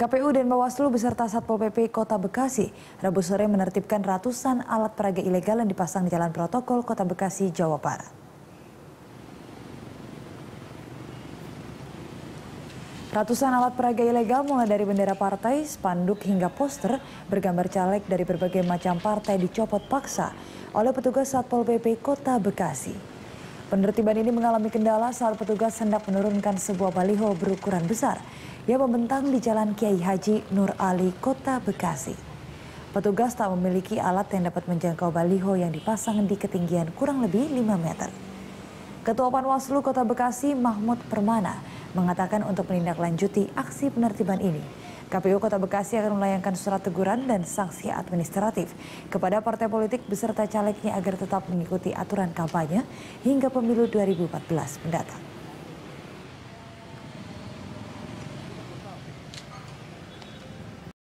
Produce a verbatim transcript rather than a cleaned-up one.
K P U dan Bawaslu beserta Satpol P P Kota Bekasi Rabu sore menertibkan ratusan alat peraga ilegal yang dipasang di Jalan Protokol Kota Bekasi, Jawa Barat. Ratusan alat peraga ilegal mulai dari bendera partai, spanduk hingga poster bergambar caleg dari berbagai macam partai dicopot paksa oleh petugas Satpol P P Kota Bekasi. Penertiban ini mengalami kendala saat petugas hendak menurunkan sebuah baliho berukuran besar yang membentang di Jalan Kiai Haji Nur Ali, Kota Bekasi. Petugas tak memiliki alat yang dapat menjangkau baliho yang dipasang di ketinggian kurang lebih lima meter. Ketua Panwaslu Kota Bekasi Mahmud Permana mengatakan untuk menindaklanjuti aksi penertiban ini, K P U Kota Bekasi akan melayangkan surat teguran dan sanksi administratif kepada partai politik beserta calegnya agar tetap mengikuti aturan kampanye hingga pemilu dua ribu empat belas mendatang.